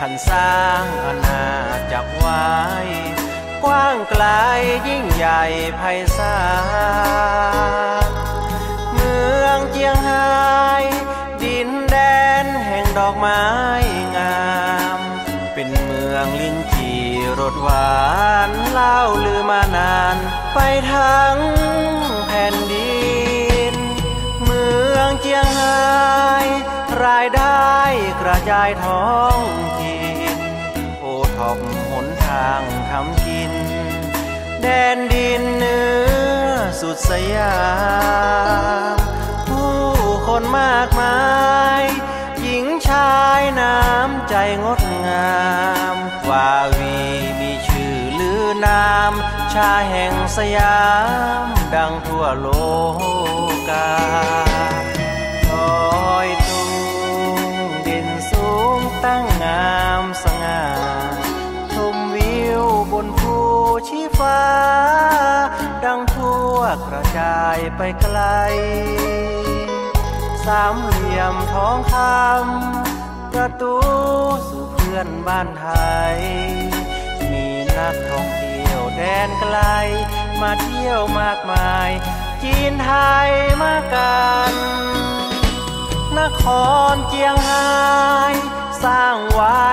ท่านสร้างอาณาจักรไว้กว้างไกลยิ่งใหญ่ไพศาลเมืองเจียงไฮ้ดินแดนแห่งดอกไม้งามเป็นเมืองลิ้นจี่รสหวานเล่าลือมานานไปทั้งแผ่นดินเมืองเจียงไฮ้รายได้กระจายท้องถิ่นโอท็อปหนทางทำกินแดนดินเหนือสุดสยามผู้คนมากมายหญิงชายน้ำใจงดงามวาวีมีชื่อลือนามชาแห่งสยามดังทั่วโลกาคอยตุงดินสูงตั้งงามสง่าชมวิวบนภูชีฟ้าดังทั่วกระจายไปไกลสามเหลี่ยมทองคำประตูสู่เพื่อนบ้านไทยมีนักท่องเที่ยวแดนไกลมาเที่ยวมากมายจีนไทยมากันนครเจียงไฮ้สร้างไว้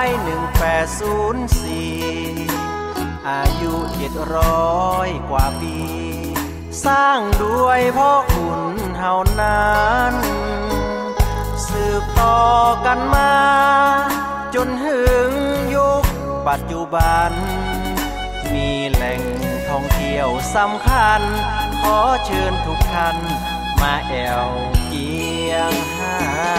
1804อายุ700กว่าปีสร้างด้วยพ่อขุนเฮานั้นสืบต่อกันมาจนถึงยุคปัจจุบันมีแหล่งท่องเที่ยวสำคัญขอเชิญทุกท่านมาแอวเจียงไฮ้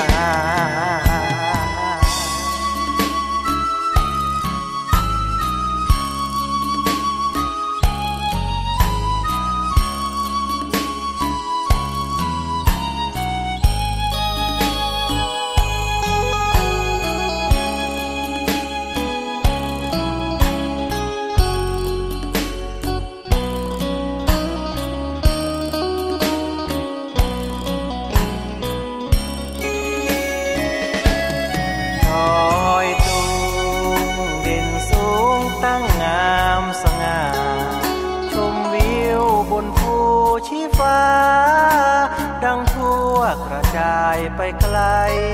ตั้งงามสง่าชมวิวบนภูชีฟ้าดังทั่วกระจายไปไกล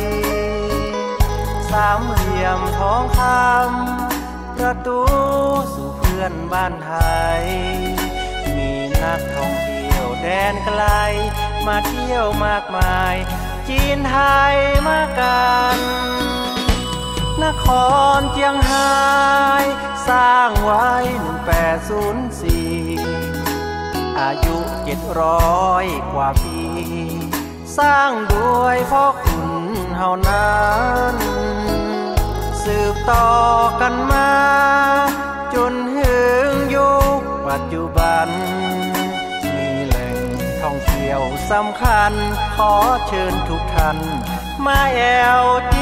สามเหลี่ยมทองคำประตูสู่เพื่อนบ้านไทยมีนักท่องเที่ยวแดนไกลมาเที่ยวมากมายจีนไทยมากันนครเจียงไฮ้สร้างไว้1804อายุ700กว่าปีสร้างด้วยพ่อขุนเฮานั้นสืบต่อกันมาจนถึงยุคปัจจุบันมีแหล่งท่องเที่ยวสำคัญขอเชิญทุกท่านมาแอว